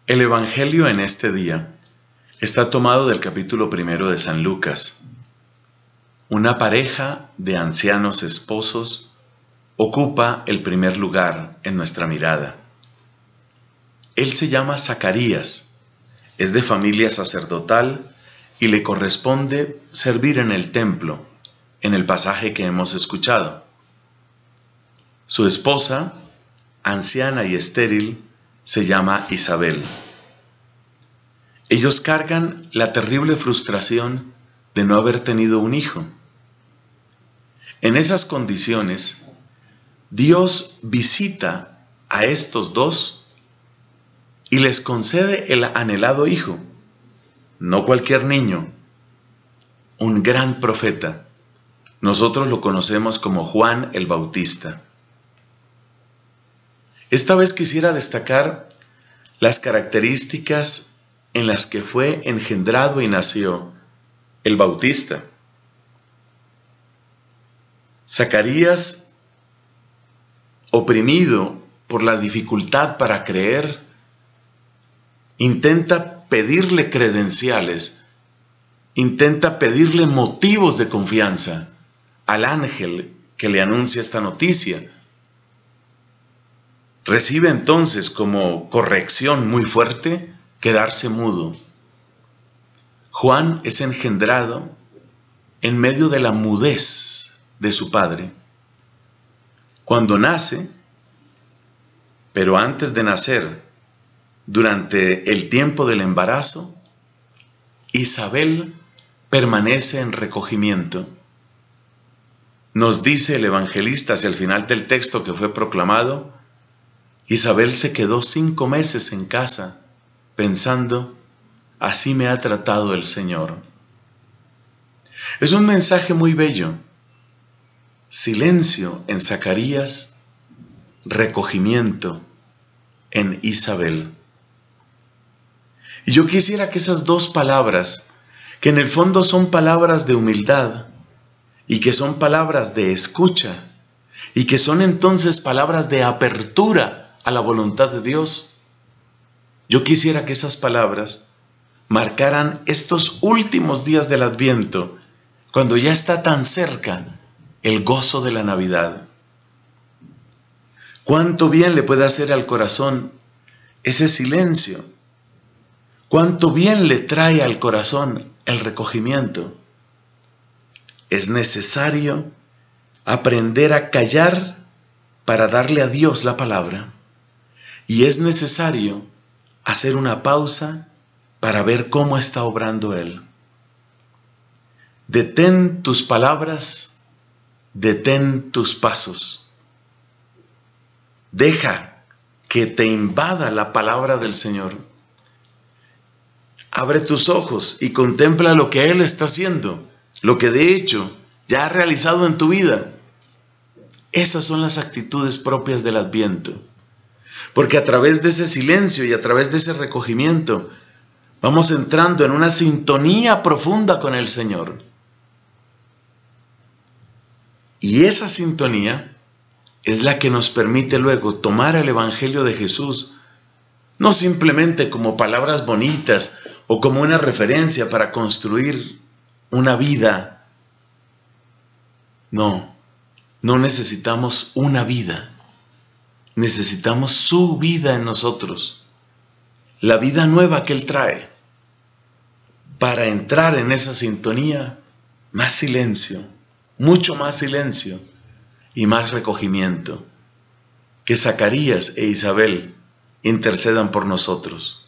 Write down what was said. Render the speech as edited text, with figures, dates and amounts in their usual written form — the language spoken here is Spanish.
El Evangelio en este día está tomado del capítulo 1 de San Lucas. Una pareja de ancianos esposos ocupa el primer lugar en nuestra mirada. Él se llama Zacarías, es de familia sacerdotal y le corresponde servir en el templo, en el pasaje que hemos escuchado. Su esposa, anciana y estéril, se llama Isabel. Ellos cargan la terrible frustración de no haber tenido un hijo. En esas condiciones, Dios visita a estos dos y les concede el anhelado hijo. No cualquier niño, un gran profeta. Nosotros lo conocemos como Juan el Bautista. Esta vez quisiera destacar las características en las que fue engendrado y nació el Bautista. Zacarías, oprimido por la dificultad para creer, intenta pedirle credenciales, intenta pedirle motivos de confianza al ángel que le anuncia esta noticia. Recibe entonces como corrección muy fuerte quedarse mudo. Juan es engendrado en medio de la mudez de su padre. Cuando nace, pero antes de nacer, durante el tiempo del embarazo, Isabel permanece en recogimiento. Nos dice el evangelista hacia el final del texto que fue proclamado, Isabel se quedó 5 meses en casa pensando, así me ha tratado el Señor. Es un mensaje muy bello. Silencio en Zacarías, recogimiento en Isabel. Y yo quisiera que esas dos palabras, que en el fondo son palabras de humildad y que son palabras de escucha y que son entonces palabras de apertura a la voluntad de Dios, yo quisiera que esas palabras marcaran estos últimos días del Adviento, cuando ya está tan cerca el gozo de la Navidad. Cuánto bien le puede hacer al corazón ese silencio. Cuánto bien le trae al corazón el recogimiento. Es necesario aprender a callar para darle a Dios la palabra. Y es necesario hacer una pausa para ver cómo está obrando Él. Detén tus palabras, detén tus pasos. Deja que te invada la palabra del Señor. Abre tus ojos y contempla lo que Él está haciendo, lo que de hecho ya ha realizado en tu vida. Esas son las actitudes propias del Adviento. Porque a través de ese silencio y a través de ese recogimiento, vamos entrando en una sintonía profunda con el Señor. Y esa sintonía es la que nos permite luego tomar el Evangelio de Jesús, no simplemente como palabras bonitas o como una referencia para construir una vida. No necesitamos una vida. Necesitamos su vida en nosotros, la vida nueva que Él trae. Para entrar en esa sintonía, más silencio, mucho más silencio y más recogimiento. Que Zacarías e Isabel intercedan por nosotros.